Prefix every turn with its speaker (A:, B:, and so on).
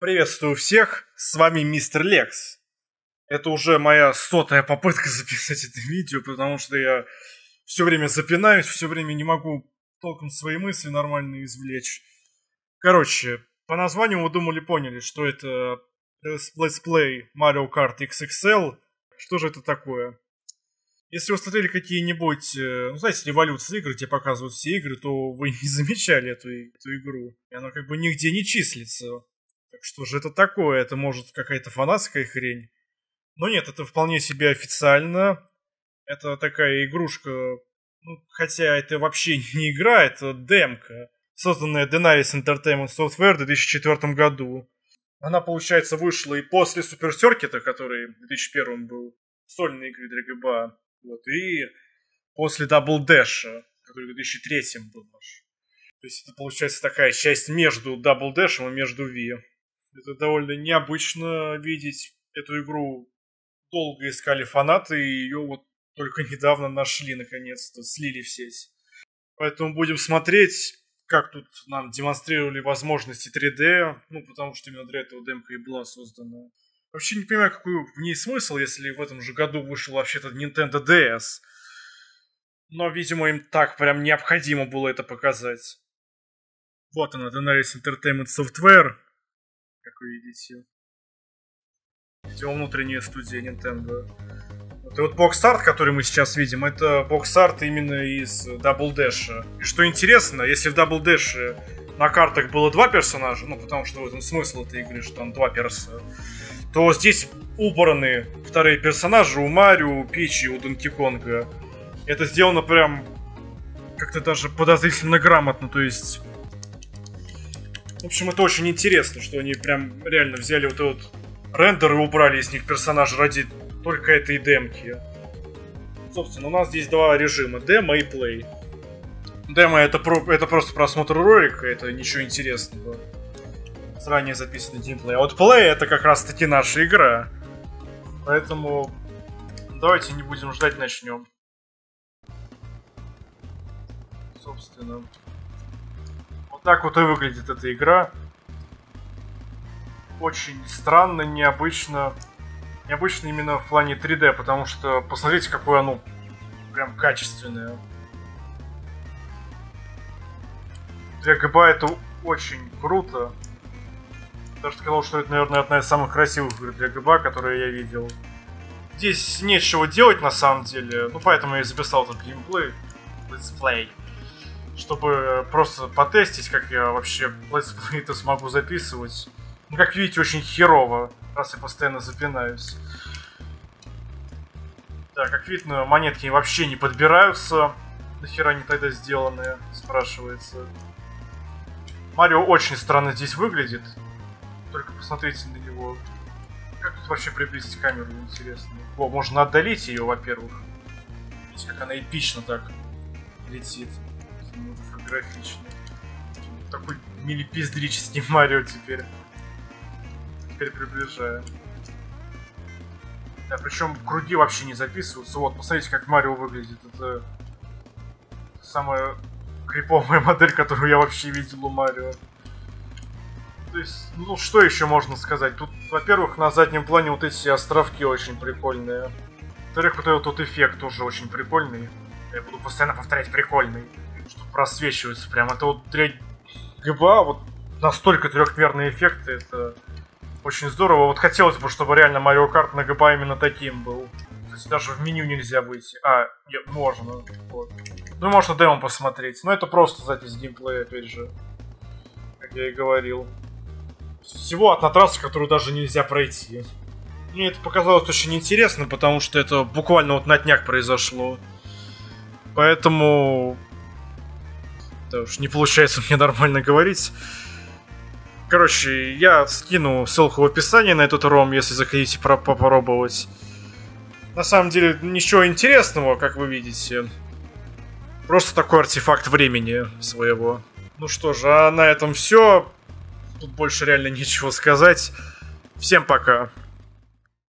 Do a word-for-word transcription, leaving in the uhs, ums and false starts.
A: Приветствую всех, с вами мистер Лекс. Это уже моя сотая попытка записать это видео, потому что я все время запинаюсь, все время не могу толком свои мысли нормально извлечь. Короче, по названию вы думали, поняли, что это Let's Play Mario Kart икс икс эл. Что же это такое? Если вы смотрели какие-нибудь, ну, знаете, революции игр, где показывают все игры, то вы не замечали эту, эту игру. И она как бы нигде не числится. Так что же это такое? Это может какая-то фанатская хрень? Но нет, это вполне себе официально. Это такая игрушка, ну, хотя это вообще не игра, это демка, созданная Denaris Entertainment Software в две тысячи четвёртом году. Она, получается, вышла и после Super Circuit, который в две тысячи первом был сольной игрой для джи би эй, вот, и после Double Dash, который в две тысячи третьем был наш. То есть это, получается, такая часть между Double Dash и между Wii. Это довольно необычно видеть. Эту игру долго искали фанаты, и ее вот только недавно нашли, наконец-то, слили в сеть. Поэтому будем смотреть, как тут нам демонстрировали возможности три дэ, ну, потому что именно для этого демка и была создана. Вообще не понимаю, какой в ней смысл, если в этом же году вышел вообще-то Nintendo ди эс. Но, видимо, им так прям необходимо было это показать. Вот она, Denaris Entertainment Software, как вы видите. Видимо, внутренняя студия Nintendo. Вот, и вот бокс-арт, который мы сейчас видим, это бокс-арт именно из Double Dash. И что интересно, если в Double Dash на картах было два персонажа, ну, потому что в этом смысл этой игры, что там два перса, то здесь убраны вторые персонажи у Марио, у Пичи, у Донки Конга. Это сделано прям как-то даже подозрительно грамотно, то есть... В общем, это очень интересно, что они прям реально взяли вот этот рендер и убрали из них персонажа ради только этой демки. Собственно, у нас здесь два режима, демо и плей. Демо это, про, это просто просмотр ролика, это ничего интересного. Заранее записанный геймплей. А вот плей это как раз таки наша игра. Поэтому давайте не будем ждать, начнем. Собственно. Вот так вот и выглядит эта игра. Очень странно, необычно. Необычно именно в плане три дэ, потому что посмотрите, какое оно прям качественное. Для джи би эй это очень круто. Даже сказал, что это, наверное, одна из самых красивых игр для джи би эй, которые я видел. Здесь нечего делать на самом деле, ну поэтому я и записал этот геймплей, летсплей, чтобы просто потестить, как я вообще летсплей-то смогу записывать. Ну, как видите, очень херово, раз я постоянно запинаюсь. Да, как видно, монетки вообще не подбираются. Нахера они тогда сделаны, спрашивается. Марио очень странно здесь выглядит. Только посмотрите на него. Как тут вообще приблизить камеру, интересно. О, можно отдалить ее, во-первых. Видите, как она эпично так летит. Фотографично. Такой милипиздрический Марио теперь. Теперь приближаем. Да, причем круги вообще не записываются. Вот, посмотрите, как Марио выглядит. Это самая криповая модель, которую я вообще видел у Марио. То есть, ну что еще можно сказать? Тут, во-первых, на заднем плане вот эти островки очень прикольные. Во-вторых, вот этот вот эффект тоже очень прикольный. Я буду постоянно повторять прикольный. Что просвечивается прям. Это вот для джи би эй вот настолько трехмерные эффекты. Это очень здорово. Вот хотелось бы, чтобы реально Mario Kart на джи би эй именно таким был. Кстати, даже в меню нельзя выйти. А, нет, можно. Вот. Ну, можно демо посмотреть. Но это просто запись геймплея, опять же. Как я и говорил. Всего одна трасса, которую даже нельзя пройти. Мне это показалось очень интересно, потому что это буквально вот на днях произошло. Поэтому... Да уж, не получается мне нормально говорить. Короче, я скину ссылку в описании на этот ром, если захотите попробовать. На самом деле, ничего интересного, как вы видите. Просто такой артефакт времени своего. Ну что же, а на этом все. Тут больше реально нечего сказать. Всем пока.